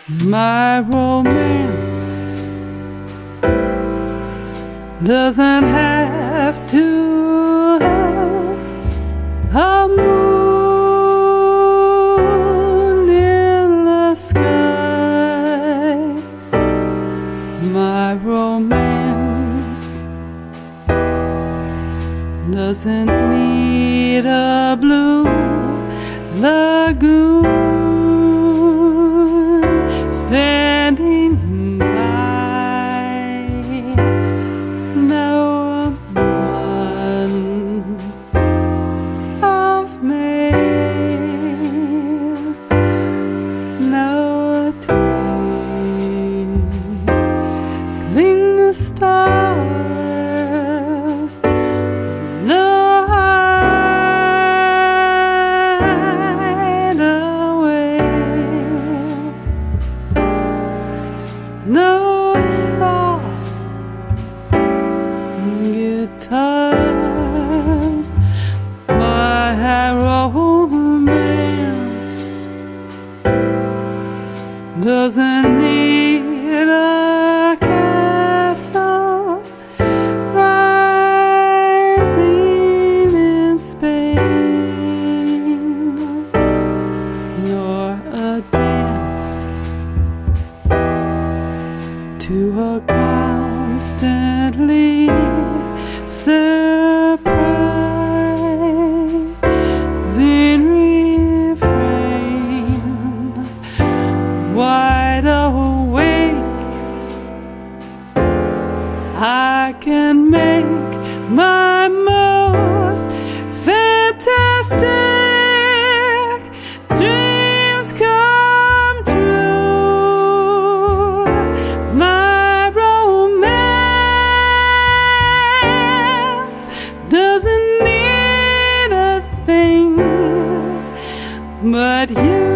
My romance doesn't have to have a moon in the sky. My romance doesn't need a blue lagoon standing by. No one of me, no twinkling stars, no no soft guitars. My romance doesn't need a castle rising in Spain, nor a dance to a constantly surprising refrain. Wide awake, I can make my most fantastic dreams come true. My romance doesn't need a thing but you.